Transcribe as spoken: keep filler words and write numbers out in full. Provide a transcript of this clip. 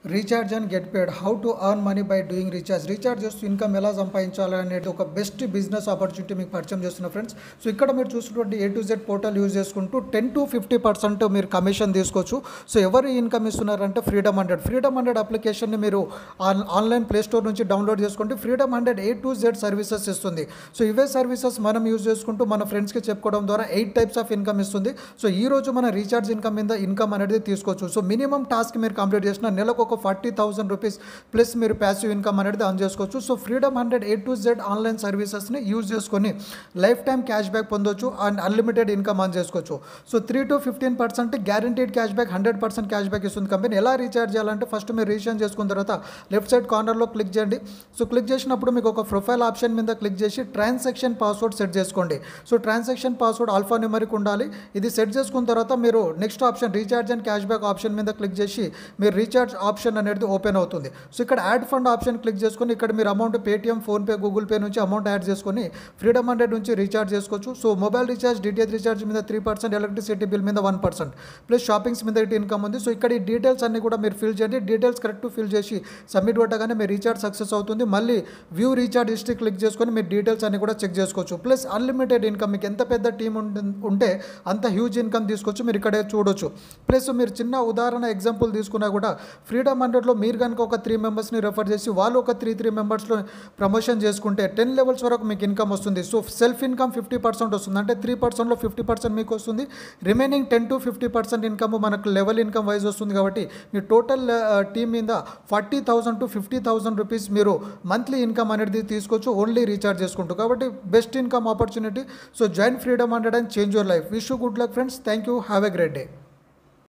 Recharge and get paid how to earn money by doing recharge recharge చేస్తూ income ఎలా సంపాదించాలి అనేది ఒక బెస్ట్ బిజినెస్ ఆపర్చునిటీ మీకు పరిచయం చేస్తున్న ఫ్రెండ్స్. సో ఇక్కడ మీరు చూసినటువంటి A to Z portal use చేసుకుంటూ టెన్ టు ఫిఫ్టీ పర్సెంట్ మీరు కమిషన్ తీసుకోవచ్చు. సో ఎవరు ఇన్కమ్ ఇస్తున్నారంటే ఫ్రీడమ్ హండ్రెడ్ ఫ్రీడమ్ హండ్రెడ్ అప్లికేషన్ని మీరు ఆన్ ఆన్లైన్ ప్లే స్టోర్ నుంచి డౌన్లోడ్ చేసుకుంటే freedom hundred A to Z services ఇస్తుంది. సో ఇవే సర్వీసెస్ మనం యూజ్ చేసుకుంటూ మన ఫ్రెండ్స్కి చెప్పుకోవడం ద్వారా ఎయిట్ టైప్స్ ఆఫ్ ఇన్కమ్ ఇస్తుంది. సో ఈ రోజు మన రీఛార్జ్ ఇన్కమ్ మీద ఇన్కమ్ అనేది తీసుకోవచ్చు. సో మినిమం టాస్క్ మీరు కంప్లీట్ చేసిన నెలకు ఒక ఫార్టీ థౌసండ్ రూపీస్ ప్లస్ మీరు ప్యాసివ్ ఇన్కమ్ అనేది ఆన్ చేసుకోవచ్చు. So freedom hundred A to Z online సర్వీసెస్ని యూజ్ చేసుకొని లైఫ్ టైం క్యాష్ బ్యాక్ పొందొచ్చు అండ్ అన్లిమిటెడ్ ఇన్కమ్ ఆన్ చేసుకోవచ్చు. So three to fifteen percent guaranteed cashback hundred percent cashback ఇస్తుంది company. ఎలా recharge చేయాలంటే first మీరు recharge చేసుకున్న తర్వాత లెఫ్ట్ సైడ్ కార్నర్లో క్లిక్ చేయండి. సో క్లిక్ చేసినప్పుడు మీకు ఒక ప్రొఫైల్ ఆప్షన్ మీద క్లిక్ చేసి ట్రాన్సాక్షన్ పాస్వర్డ్ సెట్ చేసుకోండి. So transaction password alphanumeric ఉండాలి. ఇది సెట్ చేసుకున్న తర్వాత మీరు next option recharge and cashback option మీద క్లిక్ చేసి మీరు రీఛార్జ్ ఆప్షన్ అనేది ఓపెన్ అవుతుంది. సో ఇక్కడ యాడ్ ఫండ్ ఆప్షన్ క్లిక్ చేసుకొని ఇక్కడ మీరు amount Paytm, PhonePe, Google Pay నుంచి అమౌంట్ యాడ్ చేసుకొని ఫ్రీడమ్ హండ్రెడ్ నుంచి రీఛార్జ్ చేసుకోవచ్చు. So mobile recharge, DTH recharge మీద త్రీ పర్సెంట్ ఎలక్ట్రిసిటీ బిల్ మీద వన్ పర్సెంట్ ప్లస్ షాపింగ్స్ మీద ఇటు ఇన్కమ్ ఉంది. సో ఇక్కడ ఈ డీటెయిల్స్ అన్ని కూడా మీరు ఫిల్ చేయండి. డీటెయిల్స్ కరెక్ట్ ఫిల్ చేసి సబ్మిట్ కొట్టగానే మీ రీఛార్జ్ సక్సెస్ అవుతుంది. మళ్ళీ వ్యూ రీఛార్జ్ హిస్టరీ క్లిక్ చేసుకొని మీరు డీటెయిల్స్ అన్ని కూడా చెక్ చేసుకోవచ్చు. ప్లస్ అన్లిమిటెడ్ ఇన్కమ్, మీకు ఎంత పెద్ద టీం ఉంటే అంత హ్యూజ్ ఇన్కమ్ తీసుకోవచ్చు. మీరు ఇక్కడే చూడొచ్చు. ప్లస్ మీరు చిన్న ఉదాహరణ ఎగ్జాంపుల్ తీసుకున్నా కూడా ఫ్రీడమ్ హండ్రెడ్లో మీరు కనుక ఒక త్రీ మెంబర్స్ని రెఫర్ చేసి వాళ్ళు ఒక త్రీ త్రీ మెంబర్స్లో ప్రమోషన్ చేసుకుంటే టెన్ లెవెల్స్ వరకు మీకు ఇన్కమ్ వస్తుంది. So self income fifty percent వస్తుంది. అంటే త్రీ పర్సెంట్లో ఫిఫ్టీ పర్సెంట్ మీకు వస్తుంది. Remaining ten to fifty percent income మనకు లెవెల్ ఇన్కమ్ వైజ్ వస్తుంది. కాబట్టి మీ టోటల్ టీమ్ మీద forty thousand to fifty thousand rupees మీరు మంత్లీ ఇన్కమ్ అనేది తీసుకోవచ్చు ఓన్లీ రీఛార్జ్ చేసుకుంటూ. కాబట్టి best income opportunity. So join freedom hundred and change your life. Wish you good luck friends. Thank you. Have a great day.